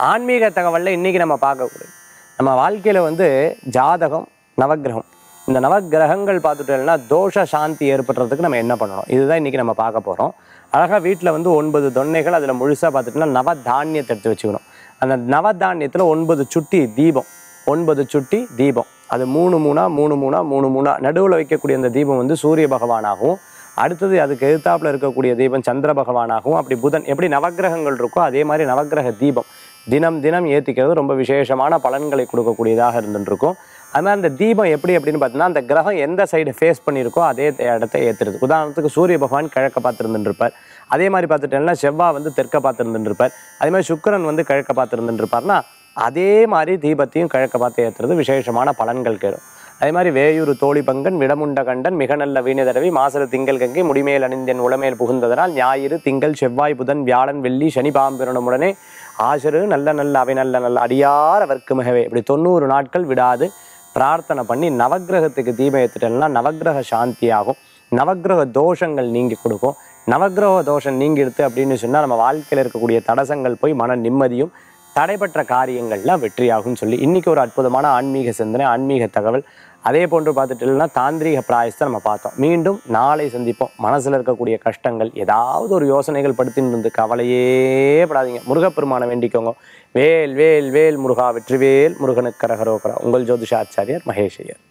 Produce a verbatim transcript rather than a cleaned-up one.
ஆன்மீக தகவலில் இன்றைக்கி நம்ம பார்க்கக்கூடாது. நம்ம வாழ்க்கையில் வந்து ஜாதகம், நவக்கிரகம், இந்த நவக்கிரகங்கள் பார்த்துட்டோம்னா தோஷ சாந்தி ஏற்படுறதுக்கு நம்ம என்ன பண்ணணும், இதுதான் இன்றைக்கி நம்ம பார்க்க போகிறோம். அழகாக வீட்டில் வந்து ஒன்பது தொன்னைகள், அதில் முழுசாக பார்த்துட்டோம்னா நவ தானியத்தை எடுத்து வச்சுக்கணும். அந்த நவதானியத்தில் ஒன்பது சுட்டி தீபம், ஒன்பது சுட்டி தீபம், அது மூணு மூணா மூணு மூணா மூணு மூணா நடுவில் வைக்கக்கூடிய அந்த தீபம் வந்து சூரிய பகவானாகவும், அடுத்தது அதுக்கு எதிர்த்தாப்புல இருக்கக்கூடிய தீபம் சந்திர பகவானாகவும், அப்படி புதன் எப்படி நவக்கிரகங்கள் இருக்கோ அதே மாதிரி நவக்கிரக தீபம் தினம் தினம் ஏற்றிக்கிறது ரொம்ப விசேஷமான பலன்களை கொடுக்கக்கூடியதாக இருந்துருக்கும். அதனால் அந்த தீபம் எப்படி அப்படின்னு பார்த்தீங்கன்னா, அந்த கிரகம் எந்த சைடு ஃபேஸ் பண்ணியிருக்கோ அதே இடத்த ஏற்றுறது. உதாரணத்துக்கு சூரிய பகவான் கிழக்க பார்த்துருந்துருப்பார், அதே மாதிரி பார்த்துட்டேன்னா செவ்வாய் வந்து தெற்க பார்த்துருந்துருப்பார், அதே மாதிரி சுக்கிரன் வந்து கிழக்க பார்த்துருந்துருப்பார்னா அதே மாதிரி தீபத்தையும் கிழக்க பார்த்து ஏற்றுறது விசேஷமான பலன்கள் கேடும். அதே மாதிரி வேயூர் தோழி பங்கன் விடமுண்ட கண்டன் மிக நல்ல வீணை தடவி மாசர திங்கள் கங்கை முடிமேல் அணிந்தன் உளமேல் புகுந்ததனால் ஞாயிறு திங்கள் செவ்வாய் புதன் வியாழன் வெள்ளி சனி பாம்பிரனுடனே ஆசரு நல்ல நல்ல அவை நல்ல நல்ல அடியார் அவர்க்கு மிகவே இப்படி தொண்ணூறு நாட்கள் விடாது பிரார்த்தனை பண்ணி நவக்கிரகத்துக்கு தீபம் ஏற்றுட்டோம்னா நவக்கிரக சாந்தியாகும், நவக்கிரக தோஷங்கள் நீங்கி கொடுக்கும். நவக்கிரக தோஷம் நீங்கி எடுத்து அப்படின்னு சொன்னால் நம்ம வாழ்க்கையில் இருக்கக்கூடிய தடசங்கள் போய் மன நிம்மதியும் தடைபெற்ற காரியங்கள்லாம் வெற்றியாகும்னு சொல்லி இன்றைக்கி ஒரு அற்புதமான ஆன்மீக சிந்தனை, ஆன்மீக தகவல். அதே போன்று பார்த்துட்டுனா தாந்திரீக பிராயசத்தை நம்ம பார்த்தோம். மீண்டும் நாளை சந்திப்போம். மனசில் இருக்கக்கூடிய கஷ்டங்கள் ஏதாவது ஒரு யோசனைகள் படுத்தின்னு இருந்து கவலையே படாதீங்க, முருகப்பெருமானை வேண்டிக்கோங்க. வேல் வேல் வேல் முருகா வெற்றிவேல் முருகனுக்கு கரகரோகரா. உங்கள் ஜோதிஷாச்சாரியார் மகேஷ் ஐயர்.